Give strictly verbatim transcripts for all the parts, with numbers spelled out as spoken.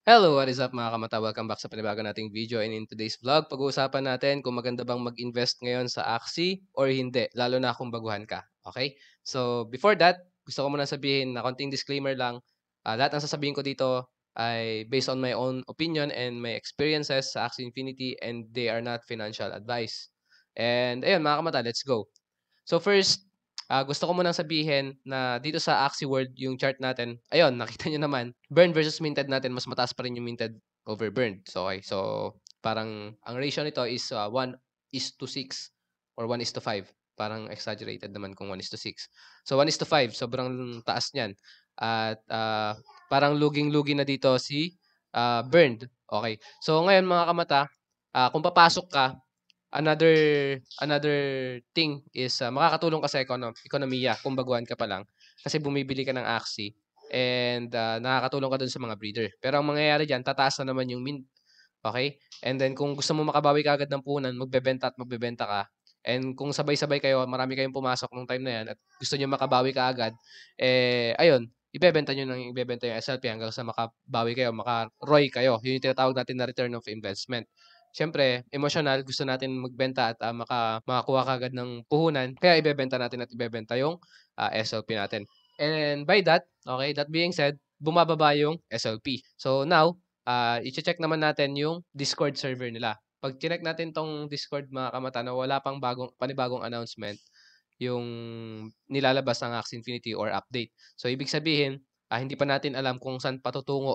Hello, what is up mga kamata? Welcome back sa panibago nating video, and in today's vlog, pag-uusapan natin kung maganda bang mag-invest ngayon sa Axie or hindi, lalo na kung baguhan ka. Okay? So, before that, gusto ko muna sabihin na konting disclaimer lang. Ah, lahat ng sasabihin ko dito ay based on my own opinion and my experiences sa Axie Infinity, and they are not financial advice. And ayun mga kamata, let's go. So first, ah, gusto ko munang sabihin na dito sa Axie World yung chart natin, ayun nakita niyo naman, burned versus minted natin mas mataas pa rin yung minted over burned. So, okey. So, parang ang ratio nito is, ah, one is to six or one is to five. Parang exaggerated naman kung one is to six. So, one is to five sobrang taas niyan at, ah, parang luging-lugi na dito si, ah, burned. Okey. So, ngayon mga kamata, ah, kung papasok ka, Another another thing is, ah, makakatulong ka sa ekono ekonomiya kung baguhan ka pa lang. Kasi bumibili ka ng Axie and, ah, nakakatulong ka dun sa mga breeder. Pero ang mangyayari diyan, tataas na naman yung mint, okey? And then kung gusto mo makabawi kaagad ng puhunan, magbebenta at magbebenta ka. And kung sabay-sabay kayo, marami kayong pumasok nung time na 'yan at gusto niyo makabawi kaagad, eh, ayun, ibebenta niyo ng ibebenta yung S L P hanggang sa makabawi kayo, maka-R O I kayo. Yun yung tinatawag natin na return of investment. Siyempre emosyonal, gusto natin magbenta at, ah, maka makakuha kaagad ng puhunan, kaya ibebenta natin at ibebenta yung, ah, S L P natin. And by that, okay, that being said, bumababa yung S L P. So now, ah, iche-check naman natin yung Discord server nila. 'Pag chineck natin 'tong Discord mga kamata na wala pang bagong panibagong announcement, yung nilalabas ng Axie Infinity or update. So ibig sabihin, ah, hindi pa natin alam kung saan patutungo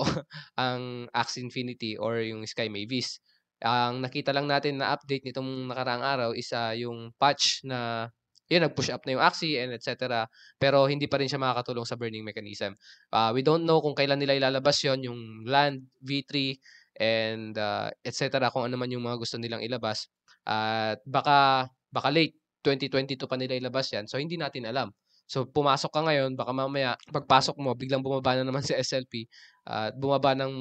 ang Axie Infinity or yung Sky Mavis. Ang nakita lang natin na update nitong nakaraang araw is, ah, yung patch na yun nag-push up na yung Axie and et cetera. Pero hindi pa rin siya makakatulong sa burning mechanism. Ah, we don't know kung kailan nila ilalabas yon yung land, V three, and, ah, et cetera, kung ano man yung mga gusto nilang ilabas. At baka baka late twenty twenty-two pa nila ilabas 'yan, so hindi natin alam. So pumasok ka ngayon, baka mamaya pagpasok mo biglang bumaba na naman si S L P at bumaba ng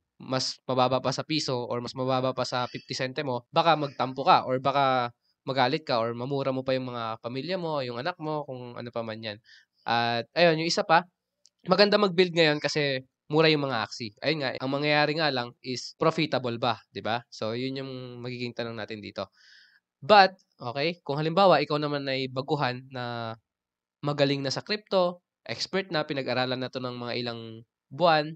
mas mababa pa sa piso or mas mababa pa sa fifty sentimo, baka magtampo ka or baka magalit ka or mamura mo pa yung mga pamilya mo, yung anak mo, kung ano pa man 'yan. At ayun, yung isa pa, maganda mag-build ngayon kasi mura yung mga Axie. Ayun nga, ang mangyayari nga lang is profitable ba, 'di ba? So yun yung magiging tanong natin dito. But, okey, kung halimbawa ikaw naman ay baguhan na magaling na sa crypto, expert na, pinag-aralan na 'to ng mga ilang buwan,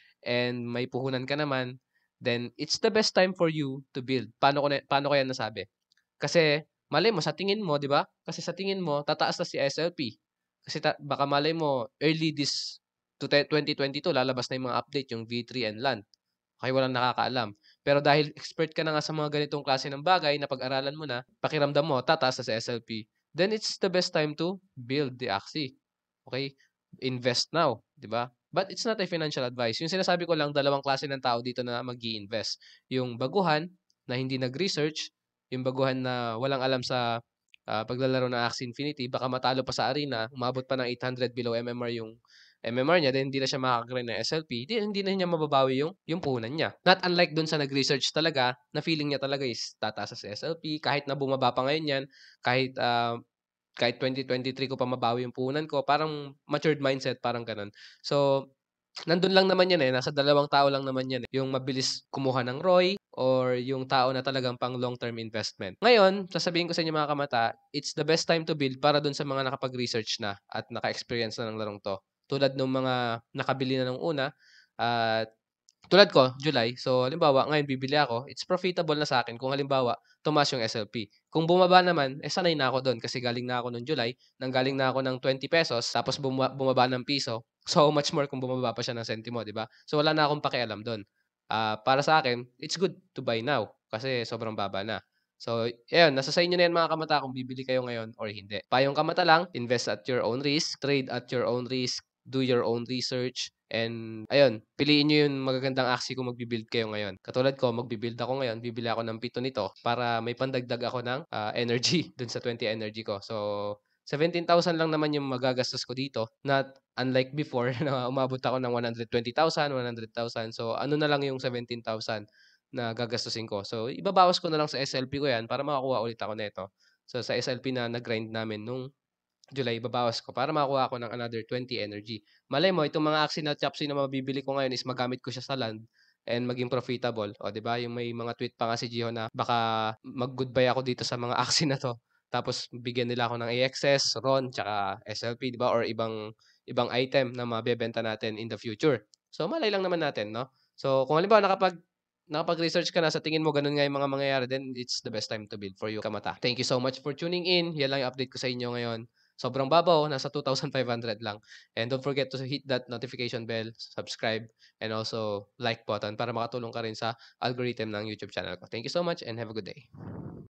and may puhunan ka naman, then it's the best time for you to build. Paano ko na paano ko 'yan nasabi? Kasi malay mo sa tingin mo, 'di ba? Kasi sa tingin mo tataas na si S L P. Kasi ta baka malay mo early this to te twenty twenty-two lalabas na yung mga update, yung V three and LAN. Okey, walang nakakaalam. Pero dahil expert ka na nga sa mga ganitong klase ng bagay, napag-aralan mo na, pakiramdam mo tataas na sa S L P, then it's the best time to build the Axie. Okey? Invest now, 'di ba? But it's not a financial advice. Yung sinasabi ko lang, dalawang klase ng tao dito na mag-i-invest. Yung baguhan na hindi nag-research, yung baguhan na walang alam sa, ah, paglalaro ng Axie Infinity, baka matalo pa sa arena, umabot pa ng eight hundred below M M R yung M M R niya, then hindi na siya makaka-grind ng S L P, 'di hindi na niya mababawi yung yung puhunan niya. Not unlike dun sa nag-research talaga, na feeling niya talaga is tataas na si S L P, kahit na bumaba pa ngayon 'yan, kahit, ah, kahit twenty twenty-three ko pa mabawi yung puhunan ko, parang matured mindset, parang gano'n. So, nandun lang naman 'yan, eh, nasa dalawang tao lang naman 'yan, eh, yung mabilis kumuha ng R O I or yung tao na talagang pang long-term investment. Ngayon, sasabihin ko sa inyo mga kamata, it's the best time to build para dun sa mga nakapag-research na at naka-experience na ng larong 'to. Tulad nung mga nakabili na nung una at tulad ko, July. So, halimbawa ngayon bibili ako, it's profitable na sa akin kung halimbawa tumaas yung S L P. Kung bumaba naman, eh, sanay na ako dun kasi galing na ako nung July, nanggaling na ako ng twenty pesos tapos buma bumaba ng piso. So, how much more kung bumaba pa siya ng sentimo, 'di ba? So, wala na akong pakialam dun. Ah, para sa akin, it's good to buy now kasi sobrang baba na. So, ayun, nasa sa inyo na yan mga kamata kung bibili kayo ngayon or hindi. Payong kamata lang, invest at your own risk, trade at your own risk, do your own research, and ayun, piliin niyo yung magagandang Axie kung magbi-build kayo ngayon. Katulad ko, magbi-build ako ngayon, bibili ako ng pito nito para may pandagdag ako ng, ah, energy dun sa twenty energy ko. So, seventeen thousand lang naman yung magagastos ko dito, not unlike before na umabot ako ng one hundred twenty thousand, one hundred thousand. So, ano na lang yung seventeen thousand na gagastusin ko. So, ibabawas ko na lang sa S L P ko 'yan para makakuha ulit ako nito. So, sa S L P na nag-grind namin nung July, babawas ko para makakuha ako ng another twenty energy. Malay mo itong mga Axie na Chopsy na mabibili ko ngayon is magamit ko siya sa land, and maging profitable. O 'di ba, yung may mga tweet pa nga si Gio na baka mag-goodbye ako dito sa mga Axie na 'to, tapos bigyan nila ako ng A X S, RON, tsaka S L P 'di ba or ibang ibang item na mabebenta natin in the future. So malay lang naman natin 'no. So kung halimbawa nakapag nakapag-research ka na sa tingin mo ganun nga yung mga mangyayari, then it's the best time to build for you, Kamata. Thank you so much for tuning in. Yan lang yung update ko sa inyo ngayon. Sobrang babaw, nasa two thousand five hundred lang. And don't forget to hit that notification bell, subscribe, and also like button para makatulong ka rin sa algorithm ng YouTube channel ko. Thank you so much and have a good day.